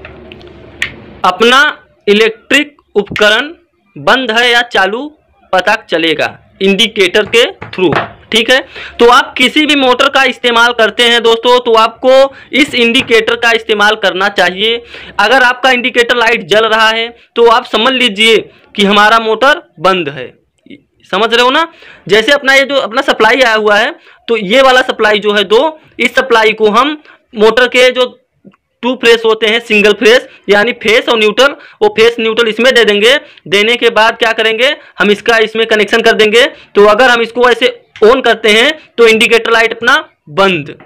अपना इलेक्ट्रिक उपकरण बंद है या चालू पता चलेगा इंडिकेटर के थ्रू। ठीक है, तो आप किसी भी मोटर का इस्तेमाल करते हैं दोस्तों तो आपको इस इंडिकेटर का इस्तेमाल करना चाहिए। अगर आपका इंडिकेटर लाइट जल रहा है तो आप समझ लीजिए कि हमारा मोटर बंद है। समझ रहे हो ना। जैसे अपना ये जो अपना सप्लाई आया हुआ है तो ये वाला सप्लाई जो है दो, इस सप्लाई को हम मोटर के जो 2 फेस होते हैं सिंगल फेस यानी फेस और न्यूट्रल, वो फेस न्यूट्रल इसमें दे देंगे। देने के बाद क्या करेंगे, हम इसका इसमें कनेक्शन कर देंगे। तो अगर हम इसको ऐसे ऑन करते हैं तो इंडिकेटर लाइट अपना बंद।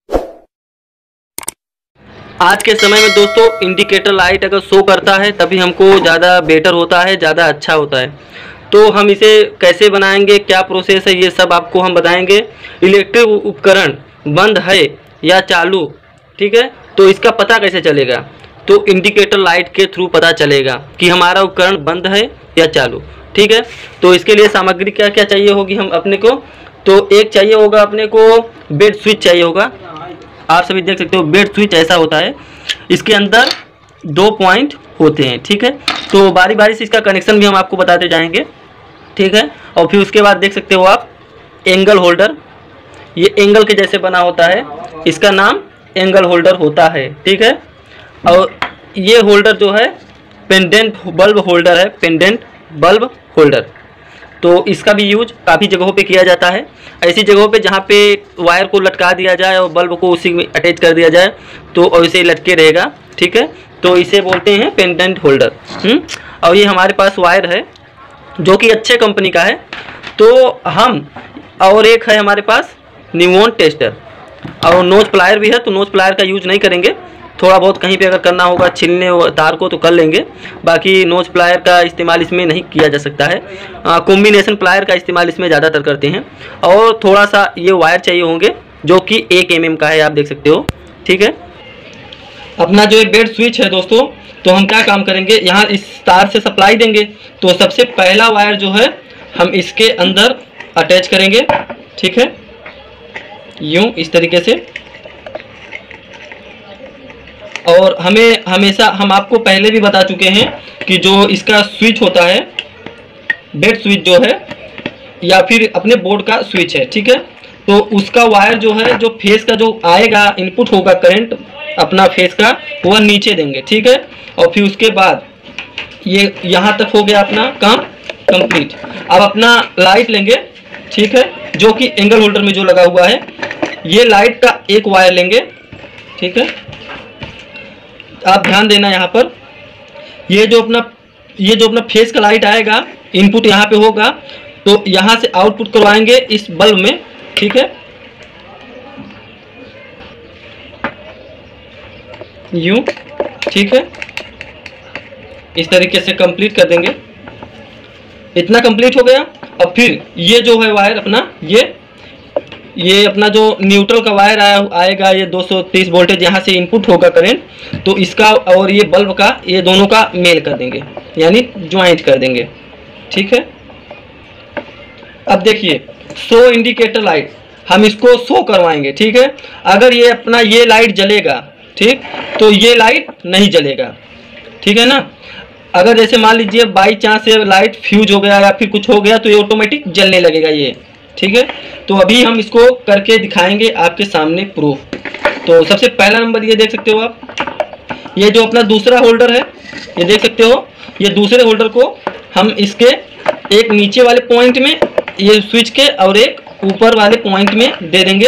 आज के समय में दोस्तों इंडिकेटर लाइट अगर शो करता है तभी हमको ज़्यादा बेटर होता है, ज़्यादा अच्छा होता है। तो हम इसे कैसे बनाएंगे, क्या प्रोसेस है, ये सब आपको हम बताएंगे। इलेक्ट्रिक उपकरण बंद है या चालू, ठीक है, तो इसका पता कैसे चलेगा, तो इंडिकेटर लाइट के थ्रू पता चलेगा कि हमारा उपकरण बंद है या चालू। ठीक है, तो इसके लिए सामग्री क्या क्या चाहिए होगी हम अपने को, तो एक चाहिए होगा अपने को बेड स्विच चाहिए होगा। आप सभी देख सकते हो बेड स्विच ऐसा होता है, इसके अंदर 2 पॉइंट होते हैं। ठीक है, तो बारी बारी से इसका कनेक्शन भी हम आपको बताते जाएंगे। ठीक है, और फिर उसके बाद देख सकते हो आप एंगल होल्डर, ये एंगल के जैसे बना होता है, इसका नाम एंगल होल्डर होता है। ठीक है, और ये होल्डर जो है पेंडेंट बल्ब होल्डर है, पेंडेंट बल्ब होल्डर। तो इसका भी यूज काफ़ी जगहों पे किया जाता है, ऐसी जगहों पे जहाँ पे वायर को लटका दिया जाए और बल्ब को उसी में अटैच कर दिया जाए तो ऐसे ही लटके रहेगा। ठीक है, तो इसे बोलते हैं पेंडेंट होल्डर। और ये हमारे पास वायर है जो कि अच्छे कंपनी का है। तो हम और एक है हमारे पास निवॉन टेस्टर और नोज प्लायर भी है, तो नोज प्लायर का यूज नहीं करेंगे। थोड़ा बहुत कहीं पे अगर करना होगा छिलने तार को तो कर लेंगे, बाकी नोज प्लायर का इस्तेमाल इसमें नहीं किया जा सकता है। कॉम्बिनेशन प्लायर का इस्तेमाल इसमें ज़्यादातर करते हैं। और थोड़ा सा ये वायर चाहिए होंगे जो कि 1 mm का है, आप देख सकते हो। ठीक है, अपना जो एक बेड स्विच है दोस्तों, तो हम क्या काम करेंगे, यहाँ इस तार से सप्लाई देंगे। तो सबसे पहला वायर जो है हम इसके अंदर अटैच करेंगे। ठीक है, यूँ इस तरीके से। और हमें हमेशा, हम आपको पहले भी बता चुके हैं कि जो इसका स्विच होता है, बेड स्विच जो है या फिर अपने बोर्ड का स्विच है, ठीक है, तो उसका वायर जो है, जो फेस का जो आएगा इनपुट होगा करंट अपना फेस का, वह नीचे देंगे। ठीक है, और फिर उसके बाद ये यहाँ तक हो गया अपना काम कंप्लीट। अब अपना लाइट लेंगे, ठीक है, जो कि एंगल होल्डर में जो लगा हुआ है, ये लाइट का एक वायर लेंगे। ठीक है, आप ध्यान देना यहाँ पर, ये जो अपना फेस का लाइट आएगा, इनपुट यहाँ पे होगा, तो यहाँ से आउटपुट करवाएंगे इस बल्ब में। ठीक है, यूं, ठीक है, इस तरीके से कंप्लीट कर देंगे। इतना कंप्लीट हो गया। अब फिर ये जो है वायर अपना, ये अपना जो न्यूट्रल का वायर आएगा, ये 230 वोल्टेज यहाँ से इनपुट होगा करंट, तो इसका और ये बल्ब का, ये दोनों का मेल कर देंगे, यानी ज्वाइंट कर देंगे। ठीक है, अब देखिए शो इंडिकेटर लाइट, हम इसको शो करवाएंगे। ठीक है, अगर ये अपना ये लाइट जलेगा, ठीक, तो ये लाइट नहीं जलेगा। ठीक है ना, अगर जैसे मान लीजिए बाई चांस से लाइट फ्यूज हो गया या फिर कुछ हो गया तो ये ऑटोमेटिक जलने लगेगा ये। ठीक है, तो अभी हम इसको करके दिखाएंगे आपके सामने प्रूफ। तो सबसे पहला नंबर ये देख सकते हो आप, ये जो अपना दूसरा होल्डर है, ये देख सकते हो, ये दूसरे होल्डर को हम इसके एक नीचे वाले पॉइंट में ये स्विच के और एक ऊपर वाले पॉइंट में दे देंगे।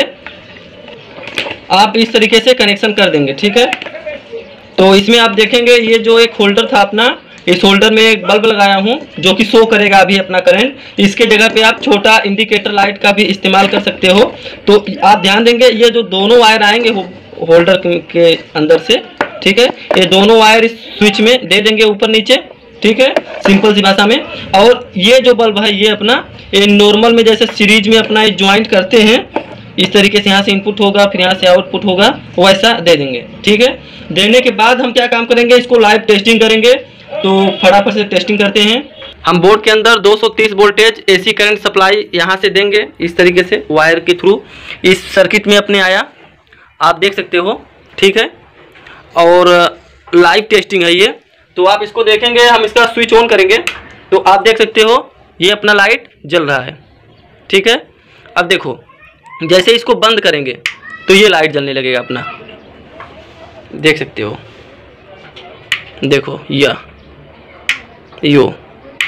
आप इस तरीके से कनेक्शन कर देंगे। ठीक है, तो इसमें आप देखेंगे ये जो एक होल्डर था अपना, इस होल्डर में एक बल्ब लगाया हूं जो कि शो करेगा अभी अपना करंट। इसके जगह पे आप छोटा इंडिकेटर लाइट का भी इस्तेमाल कर सकते हो। तो आप ध्यान देंगे, ये जो दोनों वायर आएंगे होल्डर के अंदर से, ठीक है, ये दोनों वायर इस स्विच में दे देंगे ऊपर नीचे। ठीक है, सिंपल सी भाषा में। और ये जो बल्ब है ये अपना, ये नॉर्मल में जैसे सीरीज में अपना ज्वाइंट करते हैं, इस तरीके से यहाँ से इनपुट होगा फिर यहाँ से आउटपुट होगा, वैसा दे देंगे। ठीक है, देने के बाद हम क्या काम करेंगे, इसको लाइव टेस्टिंग करेंगे। तो फटाफट से टेस्टिंग करते हैं। हम बोर्ड के अंदर 230 वोल्टेज एसी करंट सप्लाई यहाँ से देंगे, इस तरीके से वायर के थ्रू इस सर्किट में अपने आया, आप देख सकते हो। ठीक है, और लाइव टेस्टिंग है ये। तो आप इसको देखेंगे, हम इसका स्विच ऑन करेंगे तो आप देख सकते हो ये अपना लाइट जल रहा है, ठीक है। अब देखो जैसे इसको बंद करेंगे तो ये लाइट जलने लगेगा अपना, देख सकते हो, देखो यो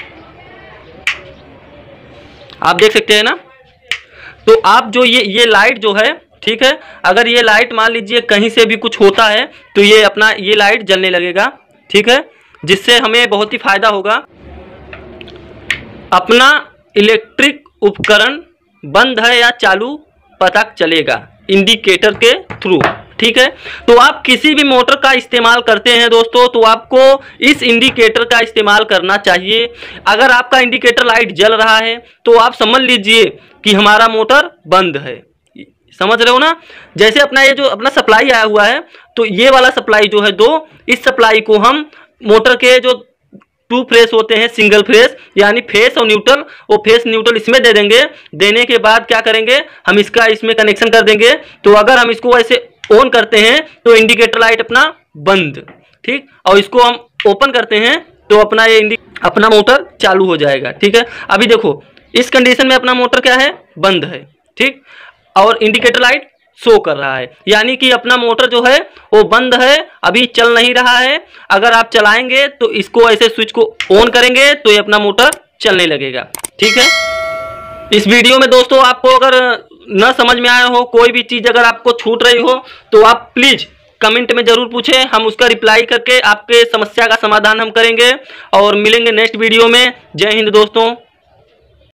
आप देख सकते हैं ना। तो आप जो ये लाइट जो है, ठीक है, अगर ये लाइट मान लीजिए कहीं से भी कुछ होता है तो ये अपना ये लाइट जलने लगेगा, ठीक है, जिससे हमें बहुत ही फायदा होगा। अपना इलेक्ट्रिक उपकरण बंद है या चालू पता चलेगा इंडिकेटर के थ्रू, ठीक है। तो आप किसी भी मोटर का इस्तेमाल करते हैं दोस्तों तो आपको इस इंडिकेटर का इस्तेमाल करना चाहिए। अगर आपका इंडिकेटर लाइट जल रहा है तो आप समझ लीजिए कि हमारा मोटर बंद है, समझ रहे हो ना। जैसे अपना ये जो अपना सप्लाई आया हुआ है तो ये वाला सप्लाई जो है दो, इस सप्लाई को हम मोटर के जो 2 फेस होते हैं सिंगल फेस यानी फेस और न्यूट्रल, वो फेस न्यूट्रल इसमें दे देंगे। देने के बाद क्या करेंगे, हम इसका इसमें कनेक्शन कर देंगे। तो अगर हम इसको ऐसे ऑन करते हैं तो इंडिकेटर लाइट अपना बंद, ठीक, और इसको हम ओपन करते हैं तो अपना ये अपना मोटर चालू हो जाएगा, ठीक है। अभी देखो इस कंडीशन में अपना मोटर क्या है, बंद है, ठीक, और इंडिकेटर लाइट शो कर रहा है, यानी कि अपना मोटर जो है वो बंद है, अभी चल नहीं रहा है। अगर आप चलाएंगे तो इसको ऐसे स्विच को ऑन करेंगे तो ये अपना मोटर चलने लगेगा, ठीक है। इस वीडियो में दोस्तों आपको अगर न समझ में आया हो, कोई भी चीज़ अगर आपको छूट रही हो तो आप प्लीज़ कमेंट में ज़रूर पूछें, हम उसका रिप्लाई करके आपके समस्या का समाधान हम करेंगे। और मिलेंगे नेक्स्ट वीडियो में। जय हिंद दोस्तों।